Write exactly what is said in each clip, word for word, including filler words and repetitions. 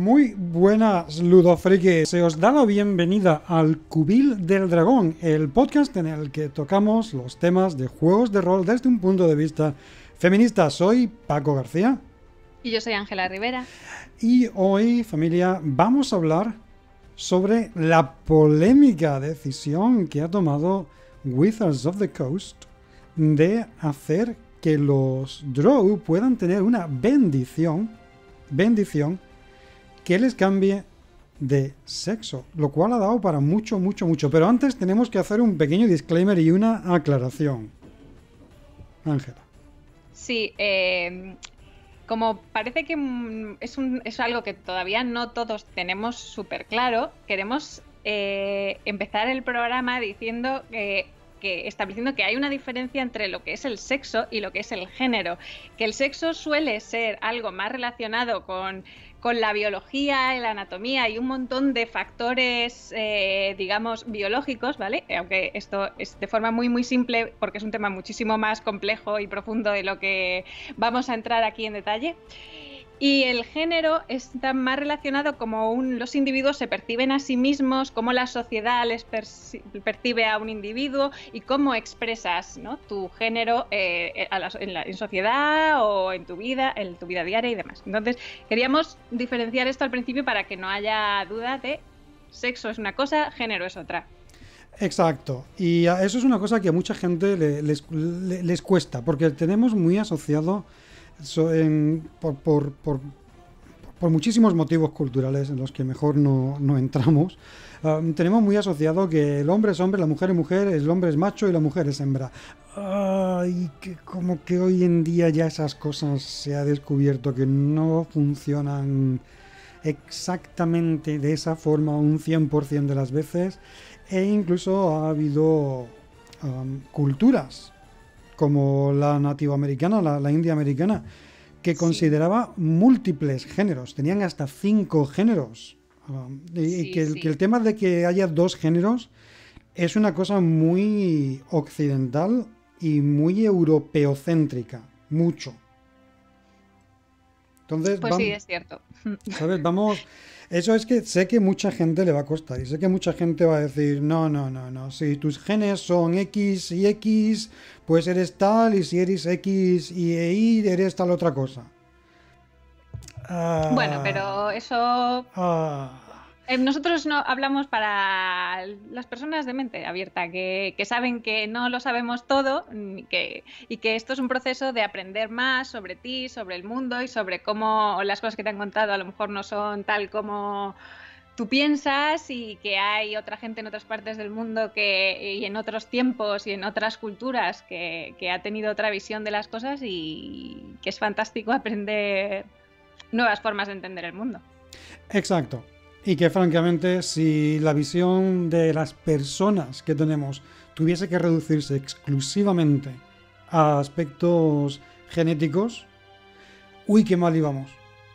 Muy buenas, ludofrikis. Se os da la bienvenida al Cubil del Dragón, el podcast en el que tocamos los temas de juegos de rol desde un punto de vista feminista. Soy Paco García. Y yo soy Ángela Rivera. Y hoy, familia, vamos a hablar sobre la polémica decisión que ha tomado Wizards of the Coast de hacer que los Drow puedan tener una bendición, bendición que les cambie de sexo, lo cual ha dado para mucho, mucho, mucho. Pero antes tenemos que hacer un pequeño disclaimer y una aclaración. Ángela. Sí, eh, como parece que es, un, es algo que todavía no todos tenemos súper claro, queremos eh, empezar el programa diciendo que... Que estableciendo que hay una diferencia entre lo que es el sexo y lo que es el género, que el sexo suele ser algo más relacionado con, con la biología y la anatomía y un montón de factores, eh, digamos, biológicos, ¿vale? Aunque esto es de forma muy, muy simple porque es un tema muchísimo más complejo y profundo de lo que vamos a entrar aquí en detalle. Y el género está más relacionado como un, los individuos se perciben a sí mismos, cómo la sociedad les percibe a un individuo y cómo expresas, ¿no?, tu género eh, a la, en, la, en sociedad o en tu vida, en tu vida diaria y demás. Entonces, queríamos diferenciar esto al principio para que no haya duda de sexo es una cosa, género es otra. Exacto, y eso es una cosa que a mucha gente le, les, les cuesta, porque tenemos muy asociado... So, en, por, por, por, por muchísimos motivos culturales en los que mejor no, no entramos, uh, tenemos muy asociado que el hombre es hombre, la mujer es mujer, el hombre es macho y la mujer es hembra. Uh, y que como que hoy en día ya esas cosas se ha descubierto que no funcionan exactamente de esa forma un cien por ciento de las veces, e incluso ha habido um, culturas como la nativoamericana, la, la india americana, que consideraba sí. múltiples géneros, tenían hasta cinco géneros. Um, y, sí, y que, el, sí. que el tema de que haya dos géneros es una cosa muy occidental y muy europeocéntrica, mucho. Entonces, pues vamos, sí, es cierto. ¿Sabes? Vamos... Eso es que sé que mucha gente le va a costar y sé que mucha gente va a decir no, no, no, no, si tus genes son X y X, pues eres tal, y si eres X y Y, eres tal otra cosa. Uh, bueno, pero eso... Uh, eh, nosotros no hablamos para las personas de mente abierta, que, que saben que no lo sabemos todo que, y que esto es un proceso de aprender más sobre ti, sobre el mundo y sobre cómo las cosas que te han contado a lo mejor no son tal como tú piensas, y que hay otra gente en otras partes del mundo que, y en otros tiempos y en otras culturas que, que ha tenido otra visión de las cosas, y que es fantástico aprender nuevas formas de entender el mundo. Exacto. Y que francamente, si la visión de las personas que tenemos tuviese que reducirse exclusivamente a aspectos genéticos, uy, qué mal íbamos.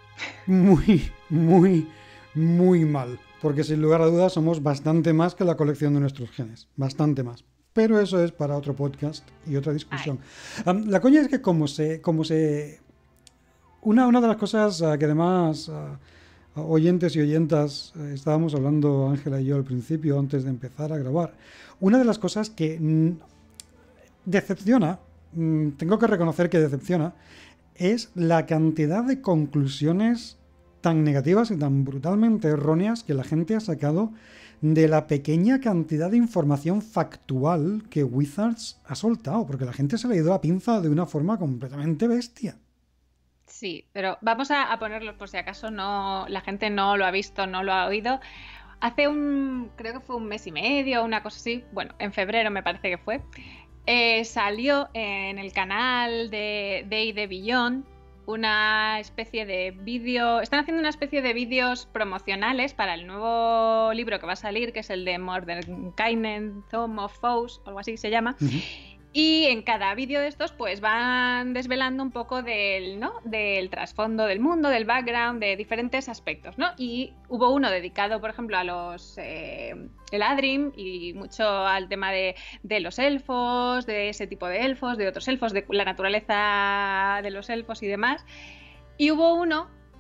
Muy, muy, muy mal. Porque sin lugar a dudas somos bastante más que la colección de nuestros genes. Bastante más. Pero eso es para otro podcast y otra discusión. Um, la coña es que como se... Como se una, una de las cosas uh, que además... Uh, oyentes y oyentas, eh, estábamos hablando Ángela y yo al principio, antes de empezar a grabar. Una de las cosas que mm, decepciona, mm, tengo que reconocer que decepciona, es la cantidad de conclusiones tan negativas y tan brutalmente erróneas que la gente ha sacado de la pequeña cantidad de información factual que Wizards ha soltado, porque la gente se le ha ido a pinza de una forma completamente bestia. Sí, pero vamos a, a ponerlo por si acaso no la gente no lo ha visto, no lo ha oído. Hace un, creo que fue un mes y medio, una cosa así, bueno, en febrero me parece que fue, eh, salió en el canal de D and D Beyond una especie de vídeo, están haciendo una especie de vídeos promocionales para el nuevo libro que va a salir, que es el de Mordenkainen, Tome of Foes, algo así se llama. Uh-huh. Y en cada vídeo de estos pues van desvelando un poco del, ¿no?, del trasfondo del mundo, del background, de diferentes aspectos, ¿no? Y hubo uno dedicado, por ejemplo, a los eh, Eladrin y mucho al tema de, de los elfos, de ese tipo de elfos, de otros elfos, de la naturaleza de los elfos y demás. Y hubo uno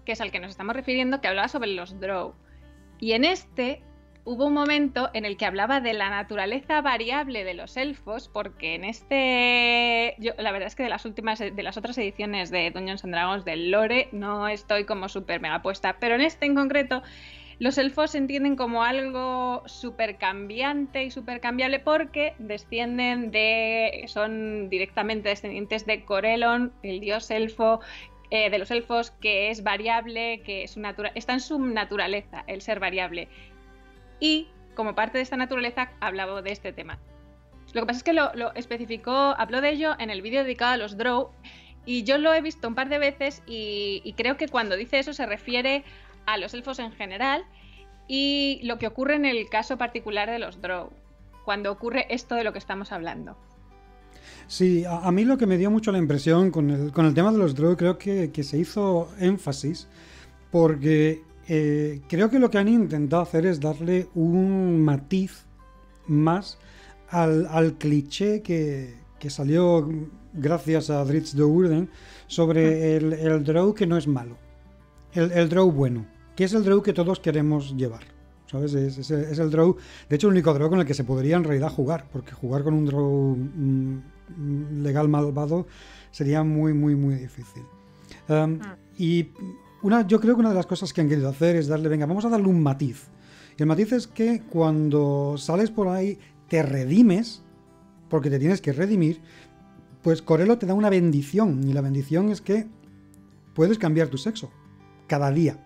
que es al que nos estamos refiriendo, que hablaba sobre los Drow. Y en este hubo un momento en el que hablaba de la naturaleza variable de los elfos, porque en este, yo la verdad es que de las últimas, de las otras ediciones de Dungeons and Dragons del lore no estoy como súper mega puesta, pero en este en concreto los elfos se entienden como algo súper cambiante y súper cambiable porque descienden de, son directamente descendientes de Corellon, el dios elfo, eh, de los elfos, que es variable, que es natura, está en su naturaleza el ser variable. Y como parte de esta naturaleza hablaba de este tema. Lo que pasa es que lo, lo especificó, habló de ello en el vídeo dedicado a los Drow, y yo lo he visto un par de veces y, y creo que cuando dice eso se refiere a los elfos en general y lo que ocurre en el caso particular de los Drow, cuando ocurre esto de lo que estamos hablando. Sí, a, a mí lo que me dio mucho la impresión con el, con el tema de los Drow, creo que, que se hizo énfasis porque eh, creo que lo que han intentado hacer es darle un matiz más al, al cliché que, que salió gracias a Drizzt Do'Urden sobre el, el Drow que no es malo, el, el Drow bueno, que es el Drow que todos queremos llevar, ¿sabes? Es, es, es el Drow, de hecho el único Drow con el que se podría en realidad jugar, porque jugar con un Drow mm, legal malvado sería muy muy muy difícil. Um, ah. Y una, yo creo que una de las cosas que han querido hacer es darle, venga, vamos a darle un matiz. Y el matiz es que cuando sales por ahí te redimes, porque te tienes que redimir, pues Corellon te da una bendición, y la bendición es que puedes cambiar tu sexo cada día.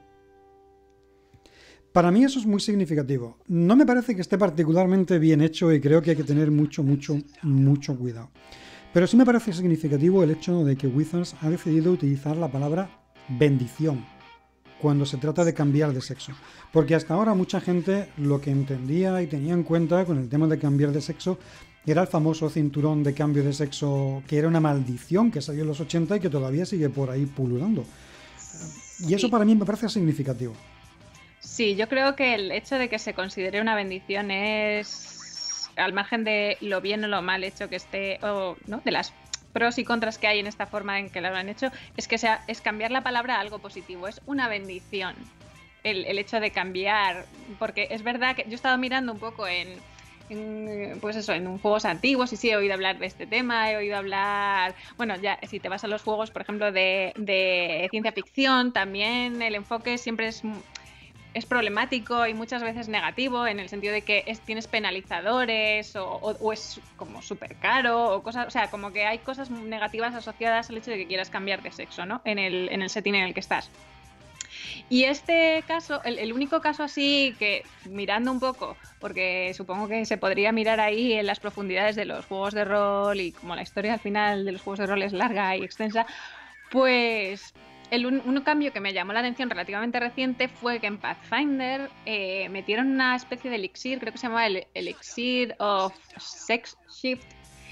Para mí eso es muy significativo. No me parece que esté particularmente bien hecho y creo que hay que tener mucho, mucho, mucho cuidado. Pero sí me parece significativo el hecho de que Wizards ha decidido utilizar la palabra bendición cuando se trata de cambiar de sexo. Porque hasta ahora mucha gente lo que entendía y tenía en cuenta con el tema de cambiar de sexo era el famoso cinturón de cambio de sexo, que era una maldición que salió en los ochenta y que todavía sigue por ahí pululando. Y eso para mí me parece significativo. Sí, yo creo que el hecho de que se considere una bendición es, al margen de lo bien o lo mal hecho que esté, o ¿no? de las pros y contras que hay en esta forma en que lo han hecho, es que sea, es cambiar la palabra a algo positivo, es una bendición el, el hecho de cambiar, porque es verdad que yo he estado mirando un poco en, en pues eso, en juegos antiguos y sí he oído hablar de este tema, he oído hablar, bueno, ya si te vas a los juegos, por ejemplo, de, de ciencia ficción, también el enfoque siempre es es problemático y muchas veces negativo en el sentido de que es, tienes penalizadores o, o, o es como súper caro o cosas, o sea, como que hay cosas negativas asociadas al hecho de que quieras cambiar de sexo, ¿no? En el, en el setting en el que estás. Y este caso, el, el único caso así que, mirando un poco, porque supongo que se podría mirar ahí en las profundidades de los juegos de rol y como la historia al final de los juegos de rol es larga y extensa, pues el un, un cambio que me llamó la atención relativamente reciente fue que en Pathfinder eh, metieron una especie de elixir, creo que se llamaba el Elixir of Sex Shift,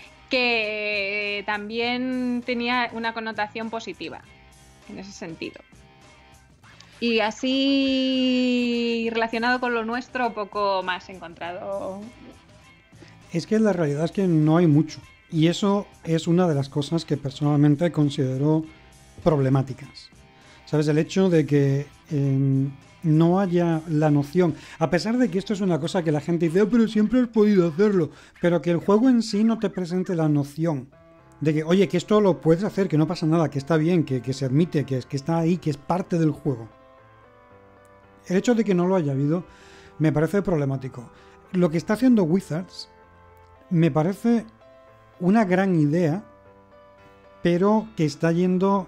que también tenía una connotación positiva en ese sentido. Y así relacionado con lo nuestro, poco más he encontrado. Es que la realidad es que no hay mucho. Y eso es una de las cosas que personalmente considero problemáticas. ¿Sabes? El hecho de que eh, no haya la noción, a pesar de que esto es una cosa que la gente dice, oh, pero siempre has podido hacerlo, pero que el juego en sí no te presente la noción de que, oye, que esto lo puedes hacer, que no pasa nada, que está bien, que, que se admite, que, que está ahí, que es parte del juego. El hecho de que no lo haya habido me parece problemático. Lo que está haciendo Wizards me parece una gran idea, pero que está yendo...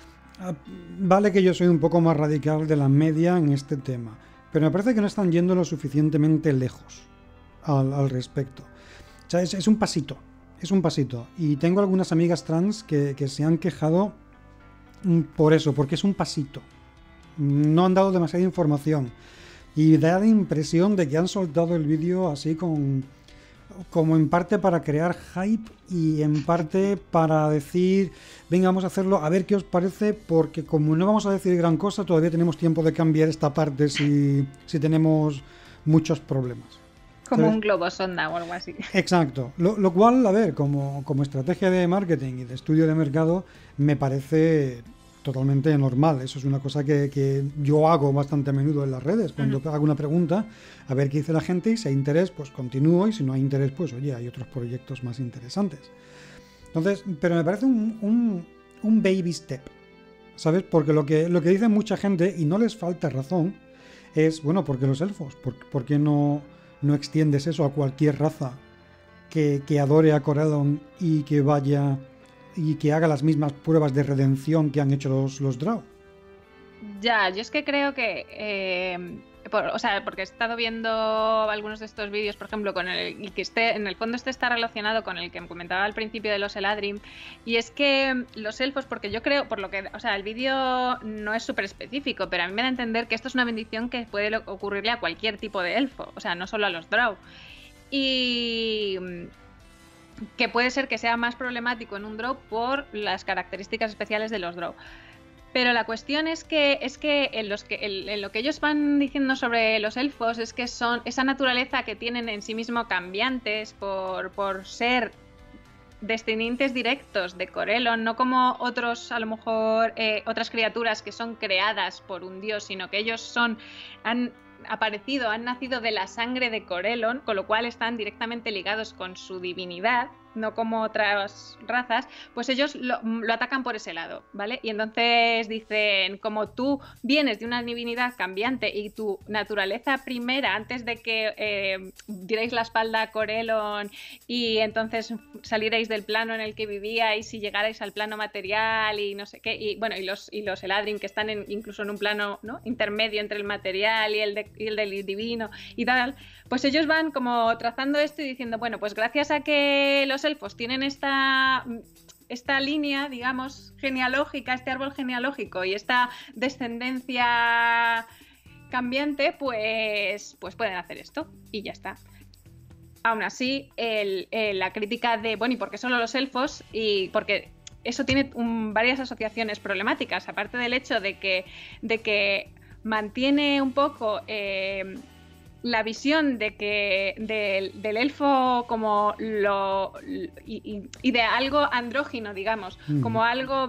Vale que yo soy un poco más radical de la media en este tema, pero me parece que no están yendo lo suficientemente lejos al, al respecto. O sea, es, es un pasito, es un pasito. Y tengo algunas amigas trans que, que se han quejado por eso, porque es un pasito. No han dado demasiada información. Y da la impresión de que han soltado el vídeo así con... como en parte para crear hype y en parte para decir, venga, vamos a hacerlo, a ver qué os parece, porque como no vamos a decir gran cosa, todavía tenemos tiempo de cambiar esta parte si, si tenemos muchos problemas. Como ¿sabes? Un globo sonda o algo así. Exacto. Lo, lo cual, a ver, como, como estrategia de marketing y de estudio de mercado, me parece totalmente normal. Eso es una cosa que, que yo hago bastante a menudo en las redes. Cuando uh-huh. hago una pregunta, a ver qué dice la gente, y si hay interés, pues continúo, y si no hay interés, pues oye, hay otros proyectos más interesantes. Entonces, pero me parece un, un, un baby step, ¿sabes? Porque lo que, lo que dice mucha gente, y no les falta razón, es, bueno, ¿por qué los elfos? ¿Por, por qué no, no extiendes eso a cualquier raza que, que adore a Corellon y que vaya y que haga las mismas pruebas de redención que han hecho los, los Drow? Ya, yo es que creo que... Eh, por, o sea, porque he estado viendo algunos de estos vídeos, por ejemplo, con el, el que esté, en el fondo este está relacionado con el que me comentaba al principio de los Eladrin, y es que los elfos, porque yo creo, por lo que, o sea, el vídeo no es súper específico, pero a mí me da a entender que esto es una bendición que puede ocurrirle a cualquier tipo de elfo, o sea, no solo a los Drow. Y que puede ser que sea más problemático en un Drow por las características especiales de los Drow. Pero la cuestión es que, es que, en, los que en, en lo que ellos van diciendo sobre los elfos es que son esa naturaleza que tienen en sí mismo cambiantes por, por ser descendientes directos de Corellon, no como otros, a lo mejor, eh, otras criaturas que son creadas por un dios, sino que ellos son... han aparecido, han nacido de la sangre de Corellon, con lo cual están directamente ligados con su divinidad, no como otras razas, pues ellos lo, lo atacan por ese lado, ¿vale? Y entonces dicen, como tú vienes de una divinidad cambiante y tu naturaleza primera, antes de que eh, dierais la espalda a Corellon y entonces salierais del plano en el que vivíais y llegarais al plano material y no sé qué, y bueno, y los, y los Eladrin que están en, incluso en un plano, ¿no?, intermedio entre el material y el, de, y el del divino y tal, pues ellos van como trazando esto y diciendo, bueno, pues gracias a que los elfos tienen esta, esta línea, digamos, genealógica, este árbol genealógico y esta descendencia cambiante, pues, pues pueden hacer esto y ya está. Aún así, el, el, la crítica de, bueno, ¿y por qué solo los elfos? Y porque eso tiene un, varias asociaciones problemáticas, aparte del hecho de que, de que mantiene un poco... Eh, la visión de que de, del elfo como lo y, y de algo andrógino, digamos, mm. como algo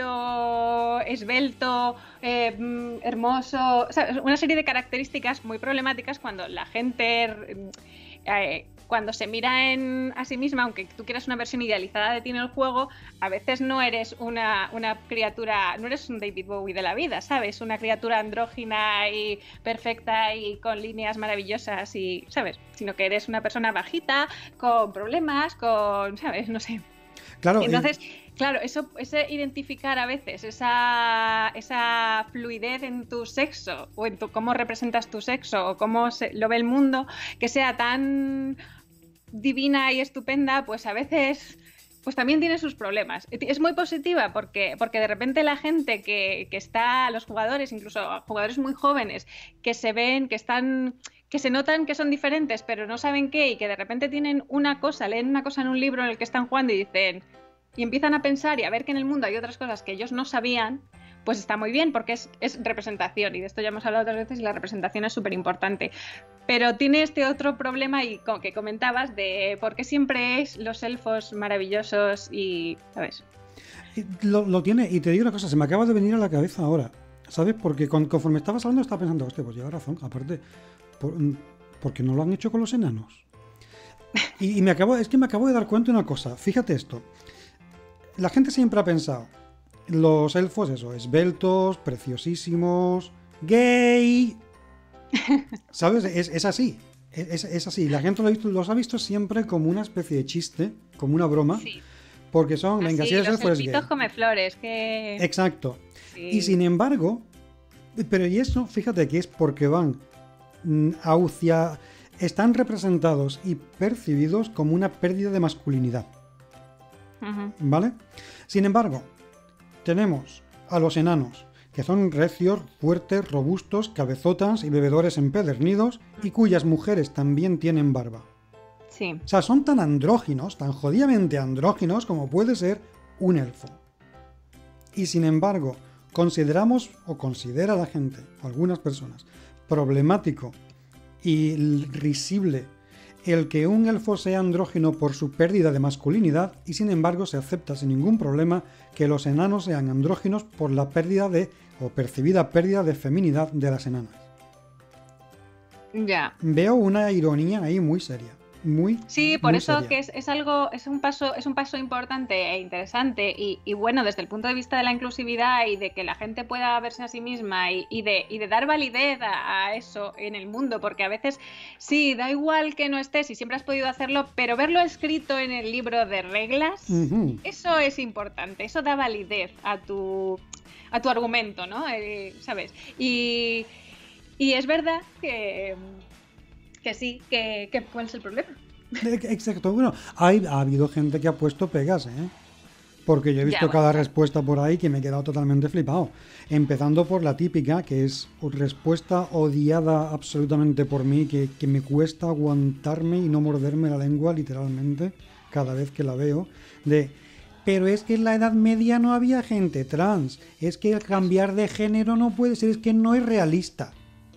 bello, esbelto, eh, hermoso, o sea, una serie de características muy problemáticas cuando la gente eh, cuando se mira en a sí misma, aunque tú quieras una versión idealizada de ti en el juego, a veces no eres una, una criatura, no eres un David Bowie de la vida, ¿sabes? Una criatura andrógina y perfecta y con líneas maravillosas y, ¿sabes? Sino que eres una persona bajita, con problemas, con, ¿sabes? No sé. Claro. Entonces, y... claro, eso, ese identificar a veces esa, esa fluidez en tu sexo o en tu, cómo representas tu sexo o cómo se, lo ve el mundo, que sea tan divina y estupenda, pues a veces pues también tiene sus problemas. Es muy positiva porque, porque de repente la gente que, que está, los jugadores, incluso jugadores muy jóvenes, que se ven, que están, que se notan que son diferentes, pero no saben qué, y que de repente tienen una cosa, leen una cosa en un libro en el que están jugando y dicen, y empiezan a pensar y a ver que en el mundo hay otras cosas que ellos no sabían, pues está muy bien porque es, es representación, y de esto ya hemos hablado otras veces y la representación es súper importante. Pero tiene este otro problema y como que comentabas de por qué siempre es los elfos maravillosos y, ¿sabes? Lo, lo tiene, y te digo una cosa, se me acaba de venir a la cabeza ahora, ¿sabes? Porque con, conforme estabas hablando estaba pensando, hostia, pues lleva razón, aparte, por, porque no lo han hecho con los enanos. Y, y me acabo, es que me acabo de dar cuenta de una cosa, fíjate esto, la gente siempre ha pensado, los elfos, eso, esbeltos, preciosísimos, gay... ¿Sabes? Es, es así. Es, es así. La gente lo ha visto, los ha visto siempre como una especie de chiste, como una broma. Sí. Porque son, venga, si eres elfo es gay. Come flores, que... Exacto. Sí. Y sin embargo, pero y eso, fíjate que es porque van hacia... Están representados y percibidos como una pérdida de masculinidad. Uh-huh. ¿Vale? Sin embargo, tenemos a los enanos, que son recios, fuertes, robustos, cabezotas y bebedores empedernidos, y cuyas mujeres también tienen barba. Sí. O sea, son tan andróginos, tan jodidamente andróginos como puede ser un elfo. Y sin embargo, consideramos, o considera la gente, algunas personas, problemático y risible el que un elfo sea andrógino por su pérdida de masculinidad y sin embargo se acepta sin ningún problema que los enanos sean andróginos por la pérdida de, o percibida pérdida de feminidad de las enanas. Ya. Veo una ironía ahí muy seria. Muy, sí, por muy eso seria. que es, es algo, es un paso, es un paso importante e interesante y, y bueno, desde el punto de vista de la inclusividad y de que la gente pueda verse a sí misma y, y, de, y de dar validez a, a eso en el mundo, porque a veces sí, da igual que no estés y siempre has podido hacerlo, pero verlo escrito en el libro de reglas, Uh-huh. eso es importante, eso da validez a tu, a tu argumento, ¿no? Eh, ¿sabes? Y, y es verdad que... Que sí, que, que ¿cuál es el problema? Exacto, bueno, hay, ha habido gente que ha puesto pegas, ¿eh? Porque yo he visto Ya, cada bueno. respuesta por ahí que me he quedado totalmente flipado. Empezando por la típica, que es respuesta odiada absolutamente por mí, que, que me cuesta aguantarme y no morderme la lengua literalmente cada vez que la veo, de... Pero es que en la Edad Media no había gente trans, es que el cambiar de género no puede ser, es que no es realista.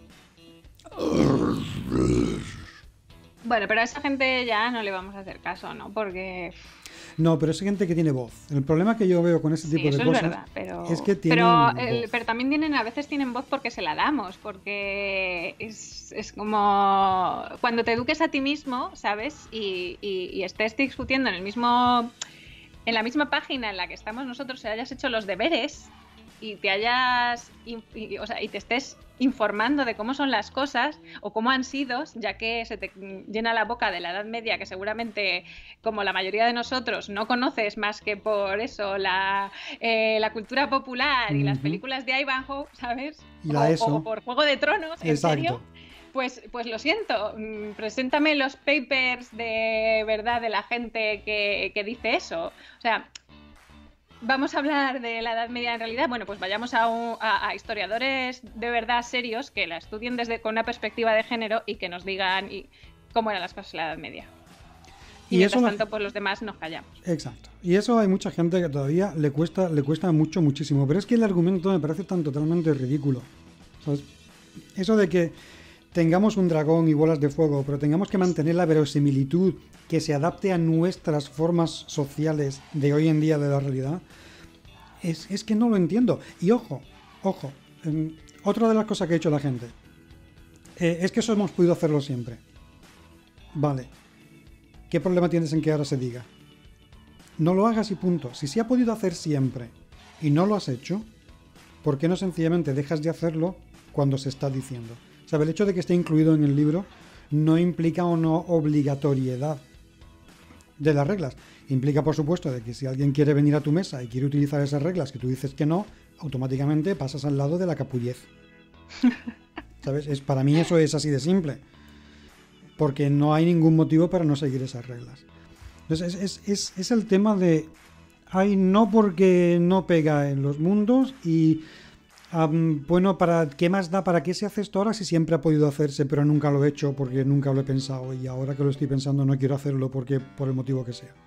Bueno, pero a esa gente ya no le vamos a hacer caso, ¿no? Porque... No, pero es gente que tiene voz. El problema que yo veo con ese Sí, tipo eso de es cosas verdad, pero... es que tienen pero, el- voz. pero también tienen, a veces tienen voz porque se la damos, porque es, es como cuando te eduques a ti mismo, ¿sabes? Y, y- y estés discutiendo en el mismo, en la misma página en la que estamos nosotros, y hayas hecho los deberes y te hayas, in- y, o sea, y te estés informando de cómo son las cosas o cómo han sido, ya que se te llena la boca de la Edad Media, que seguramente, como la mayoría de nosotros, no conoces más que por eso la, eh, la cultura popular y las Ujú. películas de Ivanhoe, ¿sabes? Y la o, ESO. o por Juego de Tronos, ¿en Exacto. serio? Pues, pues lo siento, mm, preséntame los papers de verdad de la gente que, que dice eso. O sea, vamos a hablar de la Edad Media en realidad. Bueno, pues vayamos a, un- a- a historiadores de verdad serios que la estudien desde con una perspectiva de género y que nos digan y, cómo eran las cosas en la Edad Media. Y, Y mientras eso la- tanto, pues los demás nos callamos. Exacto. Y eso hay mucha gente que todavía le cuesta, le cuesta mucho, muchísimo. Pero es que el argumento me parece tan totalmente ridículo. ¿Sabes? Eso de que tengamos un dragón y bolas de fuego, pero tengamos que mantener la verosimilitud que se adapte a nuestras formas sociales de hoy en día de la realidad, es, es que no lo entiendo. Y ojo, ojo, em, otra de las cosas que ha hecho la gente, eh, es que eso hemos podido hacerlo siempre. Vale. ¿Qué problema tienes en que ahora se diga? No lo hagas y punto. Si se ha podido hacer siempre y no lo has hecho, ¿por qué no sencillamente dejas de hacerlo cuando se está diciendo? ¿Sabe? El hecho de que esté incluido en el libro no implica una obligatoriedad de las reglas. Implica, por supuesto, de que si alguien quiere venir a tu mesa y quiere utilizar esas reglas que tú dices que no, automáticamente pasas al lado de la capullez. ¿Sabes? Es, para mí eso es así de simple. Porque no hay ningún motivo para no seguir esas reglas. Entonces es, es, es, es el tema de... Ay, no porque no pega en los mundos y... Um, bueno, ¿para qué más da? ¿Para qué se hace esto ahora si siempre ha podido hacerse pero nunca lo he hecho porque nunca lo he pensado y ahora que lo estoy pensando no quiero hacerlo porque por el motivo que sea?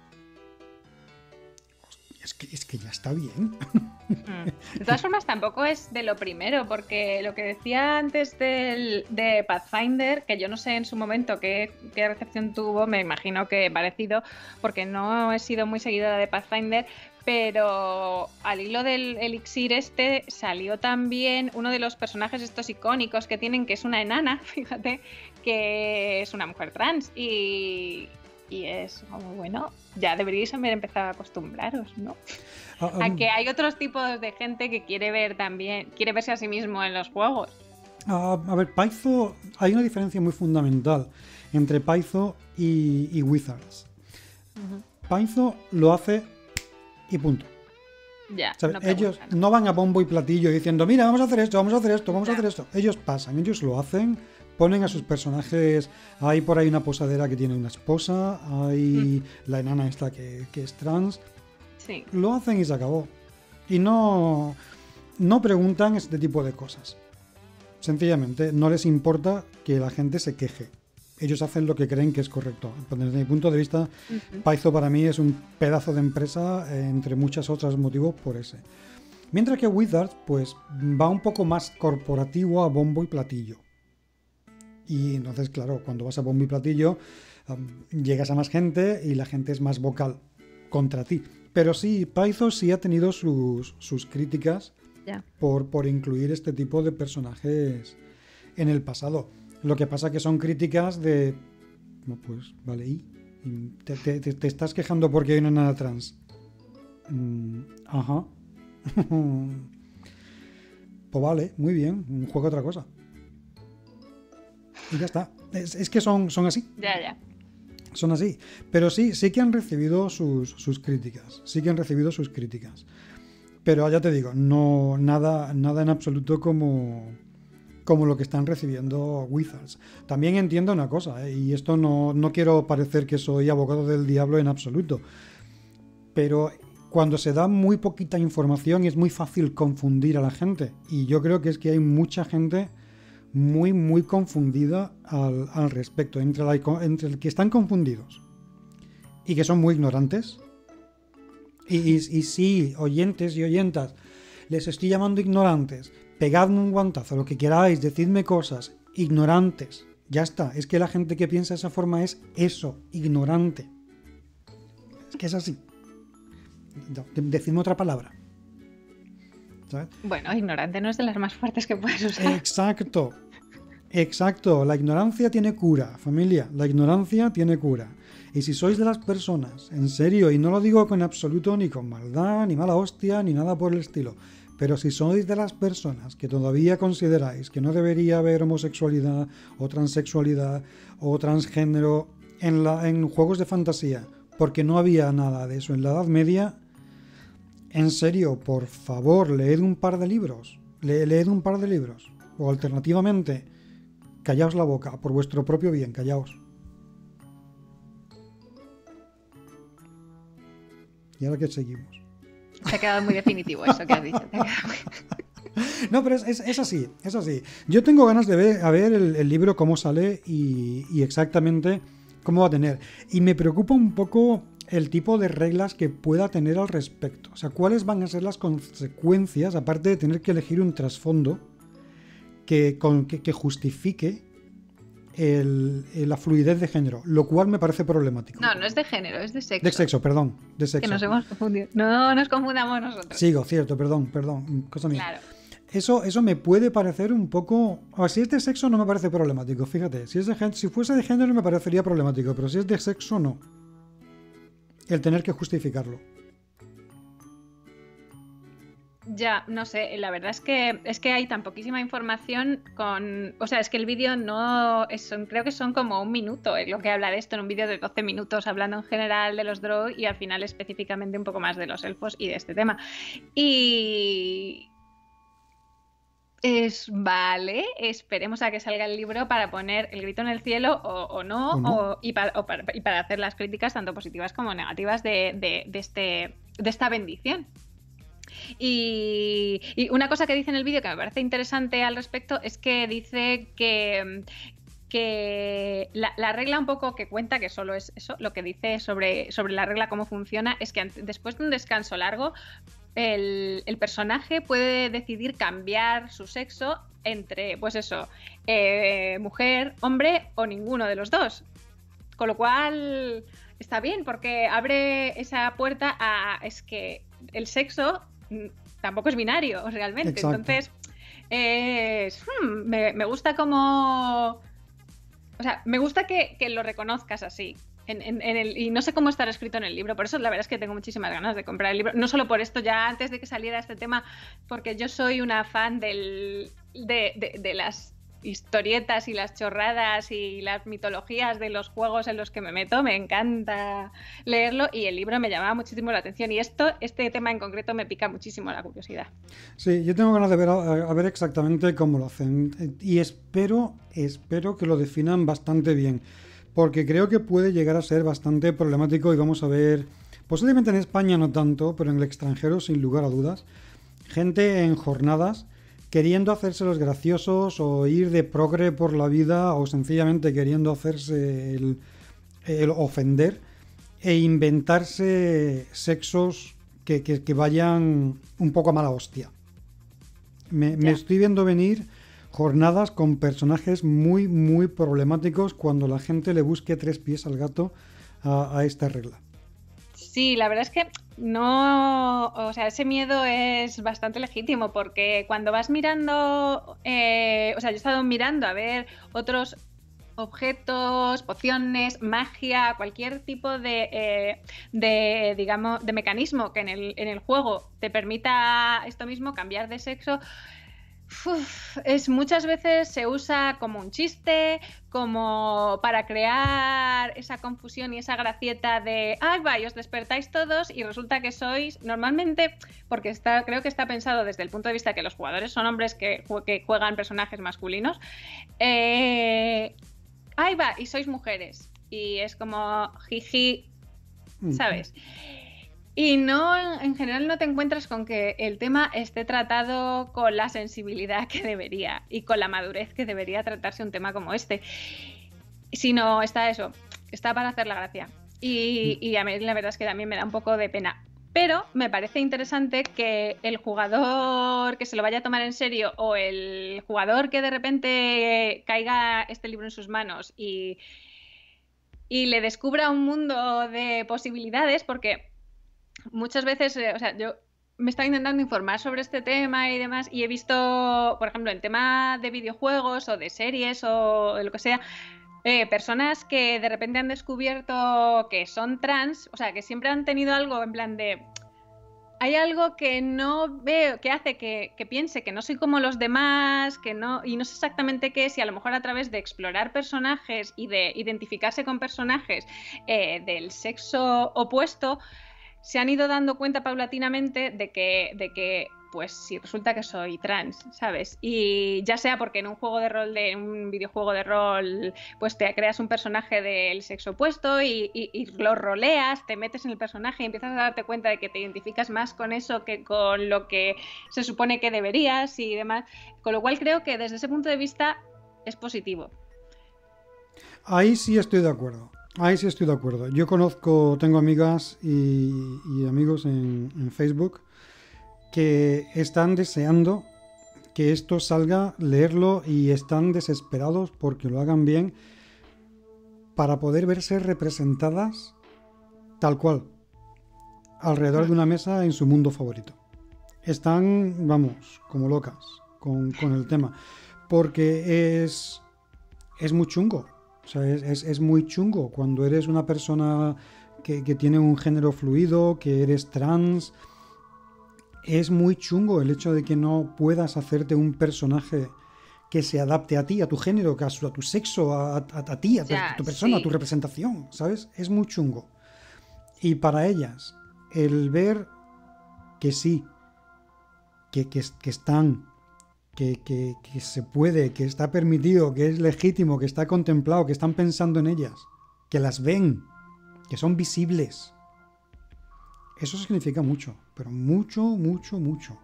Es que, es que ya está bien. Mm. De todas formas, tampoco es de lo primero, porque lo que decía antes del, de Pathfinder, que yo no sé en su momento qué, qué recepción tuvo, me imagino que parecido, porque no he sido muy seguidora de Pathfinder, pero al hilo del elixir este salió también uno de los personajes estos icónicos que tienen, que es una enana, fíjate, que es una mujer trans y, y es como, bueno, ya deberíais haber empezado a acostumbraros, ¿no? Ah, A um, que hay otros tipos de gente que quiere ver también, quiere verse a sí mismo en los juegos. ah, a ver, Paizo, hay una diferencia muy fundamental entre Paizo y, y Wizards. Uh-huh. Paizo lo hace y punto. Ya, ¿Sabes? no preguntan. Ellos no van a bombo y platillo diciendo, mira, vamos a hacer esto, vamos a hacer esto, vamos a Ya. hacer esto. Ellos pasan, ellos lo hacen, ponen a sus personajes. Hay por ahí una posadera que tiene una esposa, hay la enana esta que, que es trans. Sí. Lo hacen y se acabó. Y no, no preguntan este tipo de cosas. Sencillamente, no les importa que la gente se queje. Ellos hacen lo que creen que es correcto. Desde mi punto de vista, Uh-huh. Paizo para mí es un pedazo de empresa, eh, entre muchos otros motivos por ese. Mientras que Wizards, pues, va un poco más corporativo a bombo y platillo. Y entonces, claro, cuando vas a bombo y platillo, um, llegas a más gente y la gente es más vocal contra ti. Pero sí, Paizos sí ha tenido sus, sus críticas Ya. por, por incluir este tipo de personajes en el pasado. Lo que pasa que son críticas de... No, pues, vale, ¿y? ¿Y te, te, te, te estás quejando porque hay una nada trans? Mm, ajá. Pues vale, muy bien, juega otra cosa. Y ya está. Es, es que son, son así. Ya, ya. Son así. Pero sí, sí que han recibido sus, sus críticas. Sí que han recibido sus críticas. Pero ya te digo, no nada, nada en absoluto como, como lo que están recibiendo Wizards. También entiendo una cosa, ¿eh? Y esto no, no quiero parecer que soy abogado del diablo en absoluto. Pero cuando se da muy poquita información es muy fácil confundir a la gente. Y yo creo que es que hay mucha gente muy, muy confundida al, al respecto. Entre, la, entre el que están confundidos y que son muy ignorantes. Y, y, y sí, oyentes y oyentas, les estoy llamando ignorantes. Pegadme un guantazo, lo que queráis, decidme cosas. Ignorantes. Ya está. Es que la gente que piensa de esa forma es eso, ignorante. Es que es así. Decidme otra palabra. ¿Sabes? Bueno, ignorante no es de las más fuertes que puedes usar. Exacto. Exacto. La ignorancia tiene cura, familia. La ignorancia tiene cura. Y si sois de las personas, en serio, y no lo digo con absoluto ni con maldad, ni mala hostia, ni nada por el estilo, pero si sois de las personas que todavía consideráis que no debería haber homosexualidad o transexualidad o transgénero en, la, en juegos de fantasía, porque no había nada de eso en la Edad Media, en serio, por favor, leed un par de libros. Le, leed un par de libros. O alternativamente, callaos la boca, por vuestro propio bien, callaos. Y ahora que seguimos. Se ha quedado muy definitivo eso que has dicho. Te ha quedado muy... No, pero es, es, es así, es así. Yo tengo ganas de ver, a ver el, el libro cómo sale y, y exactamente cómo va a tener. Y me preocupa un poco el tipo de reglas que pueda tener al respecto. O sea, cuáles van a ser las consecuencias, aparte de tener que elegir un trasfondo que, con, que, que justifique el, la fluidez de género, lo cual me parece problemático. No, no es de género, es de sexo. De sexo, perdón, de sexo. Que nos hemos confundido. No nos confundamos nosotros. Sigo, cierto, perdón, perdón, cosa mía. Claro. Eso, eso me puede parecer un poco... O sea, si es de sexo no me parece problemático, fíjate. Si, es de, si fuese de género me parecería problemático, pero si es de sexo no. El tener que justificarlo. Ya, no sé, la verdad es que es que hay tan poquísima información con... O sea, es que el vídeo no... Es, son, creo que son como un minuto es lo que habla de esto, en un vídeo de doce minutos, hablando en general de los drow y al final específicamente un poco más de los elfos y de este tema. Y... Es vale, esperemos a que salga el libro para poner el grito en el cielo o, o no, ¿O no? O, y, para, o para, y para hacer las críticas tanto positivas como negativas de, de, de, este, de esta bendición. Y, y una cosa que dice en el vídeo que me parece interesante al respecto es que dice que, que la, la regla un poco que cuenta, que solo es eso, lo que dice sobre, sobre la regla, cómo funciona, es que después de un descanso largo, El, el personaje puede decidir cambiar su sexo entre, pues eso, eh, mujer, hombre o ninguno de los dos. Con lo cual está bien, porque abre esa puerta a... Es que el sexo tampoco es binario, realmente. Exacto. Entonces, es, hmm, me, me gusta como... O sea, me gusta que, que lo reconozcas así. En, en, en el, y no sé cómo estará escrito en el libro, por eso la verdad es que tengo muchísimas ganas de comprar el libro, no solo por esto, ya antes de que saliera este tema, porque yo soy una fan del, de, de, de las historietas y las chorradas y las mitologías de los juegos en los que me meto, me encanta leerlo y el libro me llamaba muchísimo la atención y esto, este tema en concreto me pica muchísimo la curiosidad. Sí, yo tengo ganas de ver a, a ver exactamente cómo lo hacen y espero, espero que lo definan bastante bien. Porque creo que puede llegar a ser bastante problemático y vamos a ver, posiblemente en España no tanto, pero en el extranjero sin lugar a dudas, gente en jornadas queriendo hacerse los graciosos o ir de progre por la vida o sencillamente queriendo hacerse el, el ofender e inventarse sexos que, que, que vayan un poco a mala hostia. Me, me estoy viendo venir jornadas con personajes muy, muy problemáticos cuando la gente le busque tres pies al gato a, a esta regla. Sí, la verdad es que no, o sea, ese miedo es bastante legítimo porque cuando vas mirando, eh, o sea, yo he estado mirando a ver otros objetos, pociones, magia, cualquier tipo de, eh, de digamos, de mecanismo que en el, en el juego te permita esto mismo, cambiar de sexo. Uf, es muchas veces se usa como un chiste, como para crear esa confusión y esa gracieta de ¡ay, va! Y os despertáis todos y resulta que sois, normalmente, porque está, creo que está pensado desde el punto de vista que los jugadores son hombres que, que juegan personajes masculinos, eh, ¡ay, va! Y sois mujeres. Y es como jiji, ¿sabes? Y no, en general no te encuentras con que el tema esté tratado con la sensibilidad que debería y con la madurez que debería tratarse un tema como este. Sino está eso, está para hacer la gracia. Y, y a mí la verdad es que también me da un poco de pena. Pero me parece interesante que el jugador que se lo vaya a tomar en serio o el jugador que de repente caiga este libro en sus manos y, y le descubra un mundo de posibilidades, porque muchas veces, eh, o sea, yo me estaba intentando informar sobre este tema y demás, y he visto, por ejemplo, en tema de videojuegos o de series o de lo que sea, eh, personas que de repente han descubierto que son trans, o sea, que siempre han tenido algo en plan de... Hay algo que no veo, que hace que, que piense que no soy como los demás, que no, y no sé exactamente qué es, y a lo mejor a través de explorar personajes y de identificarse con personajes eh, del sexo opuesto, se han ido dando cuenta paulatinamente de que, de que, pues si resulta que soy trans, ¿sabes? Y ya sea porque en un juego de rol, de en un videojuego de rol, pues te creas un personaje del sexo opuesto y, y, y lo roleas, te metes en el personaje y empiezas a darte cuenta de que te identificas más con eso que con lo que se supone que deberías y demás. Con lo cual creo que desde ese punto de vista es positivo. Ahí sí estoy de acuerdo. Ahí sí estoy de acuerdo. Yo conozco, tengo amigas y, y amigos en, en Facebook que están deseando que esto salga, leerlo, y están desesperados porque lo hagan bien para poder verse representadas tal cual, alrededor de una mesa en su mundo favorito. Están, vamos, como locas con, con el tema, porque es, es muy chungo. O sea, es, es, es muy chungo cuando eres una persona que, que tiene un género fluido, que eres trans. Es muy chungo el hecho de que no puedas hacerte un personaje que se adapte a ti, a tu género, a, su, a tu sexo, a, a, a ti, a, ya, a tu persona, sí. A tu representación, ¿sabes? Es muy chungo. Y para ellas, el ver que sí, que, que, que están... Que, que, que se puede, que está permitido, que es legítimo, que está contemplado, que están pensando en ellas, que las ven, que son visibles. Eso significa mucho, pero mucho, mucho, mucho.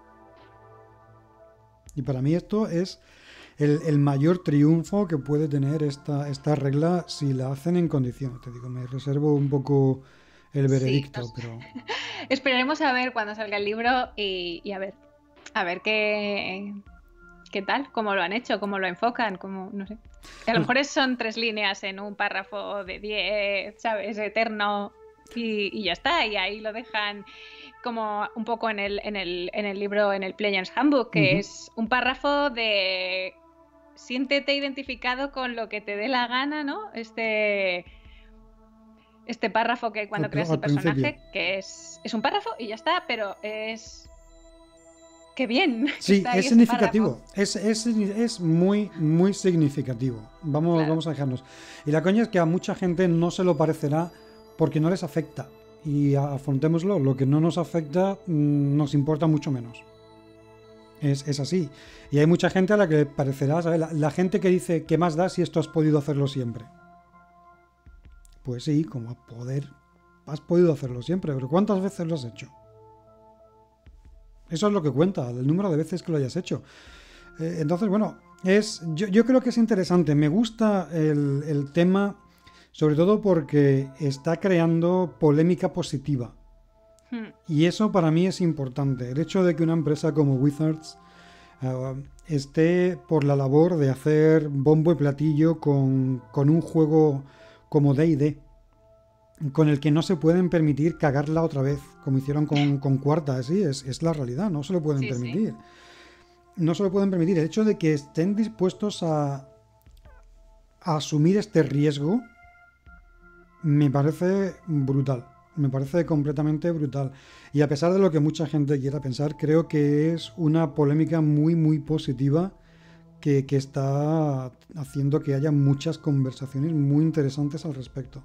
Y para mí esto es el, el mayor triunfo que puede tener esta, esta regla si la hacen en condiciones. Te digo, me reservo un poco el veredicto, sí, pues, pero... Esperaremos a ver cuando salga el libro y, y a ver. A ver qué, qué tal, cómo lo han hecho, cómo lo enfocan, cómo, no sé. A lo mejor son tres líneas en un párrafo de diez, ¿sabes? Eterno y, y ya está. Y ahí lo dejan como un poco en el, en el, en el libro, en el Player's Handbook, que uh-huh. es un párrafo de siéntete identificado con lo que te dé la gana, ¿no? Este... Este párrafo que cuando al, creas el personaje, principio. que es, es un párrafo y ya está, pero es... ¡Qué bien! Sí, es significativo. Es, es, es muy, muy significativo. Vamos, claro. vamos a dejarnos. Y la coña es que a mucha gente no se lo parecerá porque no les afecta. Y afrontémoslo, lo que no nos afecta nos importa mucho menos. Es, es así. Y hay mucha gente a la que le parecerá, ¿sabes? La, la gente que dice, ¿qué más da si esto has podido hacerlo siempre? Pues sí, como poder, has podido hacerlo siempre, pero ¿cuántas veces lo has hecho? Eso es lo que cuenta, el número de veces que lo hayas hecho. Eh, entonces, bueno, es yo, yo creo que es interesante. Me gusta el, el tema, sobre todo porque está creando polémica positiva. Hmm. Y eso para mí es importante. El hecho de que una empresa como Wizards uh, esté por la labor de hacer bombo y platillo con, con un juego como D y D, con el que no se pueden permitir cagarla otra vez, como hicieron con, con Cuarta. Sí, es, es la realidad, no se lo pueden Sí, permitir. sí. No se lo pueden permitir. El hecho de que estén dispuestos a, a asumir este riesgo me parece brutal. Me parece completamente brutal. Y a pesar de lo que mucha gente quiera pensar, creo que es una polémica muy, muy positiva que, que está haciendo que haya muchas conversaciones muy interesantes al respecto.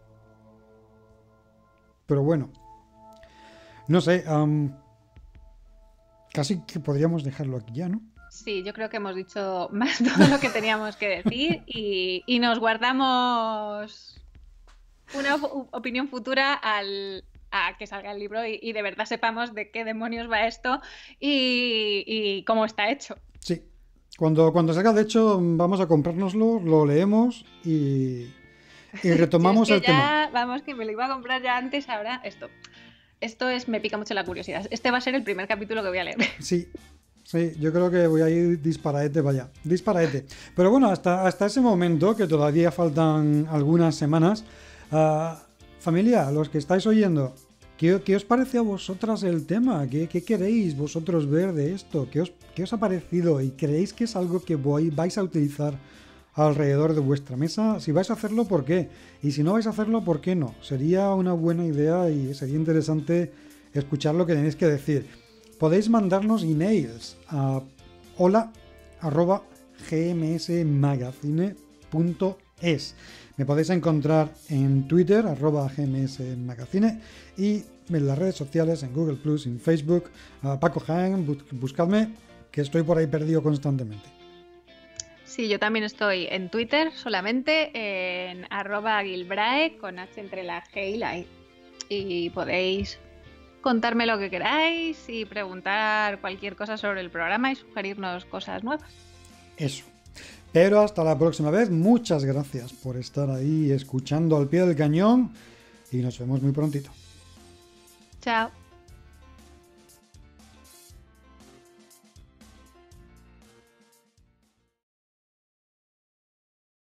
Pero bueno, no sé, um, casi que podríamos dejarlo aquí ya, ¿no? Sí, yo creo que hemos dicho más todo lo que teníamos que decir y, y nos guardamos una op- opinión futura al, a que salga el libro y, y de verdad sepamos de qué demonios va esto y, y cómo está hecho. Sí, cuando, cuando salga, de hecho, vamos a comprárnoslo, lo leemos y, y Si es retomamos que el tema. ya, vamos, que me lo iba a comprar ya antes, ahora esto. Esto es, me pica mucho la curiosidad. Este va a ser el primer capítulo que voy a leer. Sí, sí, yo creo que voy a ir disparate, vaya, disparate. Pero bueno, hasta, hasta ese momento, que todavía faltan algunas semanas, ah, familia, los que estáis oyendo, ¿qué, qué os parece a vosotras el tema? ¿Qué, qué queréis vosotros ver de esto? ¿Qué os, qué os ha parecido? ¿Y creéis que es algo que voy- vais a utilizar alrededor de vuestra mesa? Si vais a hacerlo, ¿por qué? Y si no vais a hacerlo, ¿por qué no? Sería una buena idea y sería interesante escuchar lo que tenéis que decir. Podéis mandarnos emails a hola arroba gmsmagazine punto es. Me podéis encontrar en Twitter, arroba gmsmagazine, y en las redes sociales, en Google Plus, en Facebook, a Paco Jaén, bus- buscadme, que estoy por ahí perdido constantemente. Sí, yo también estoy en Twitter solamente, en arroba Gilbrae, con H entre la G y la I. Y podéis contarme lo que queráis y preguntar cualquier cosa sobre el programa y sugerirnos cosas nuevas. Eso. Pero hasta la próxima vez, muchas gracias por estar ahí escuchando al pie del cañón y nos vemos muy prontito. Chao.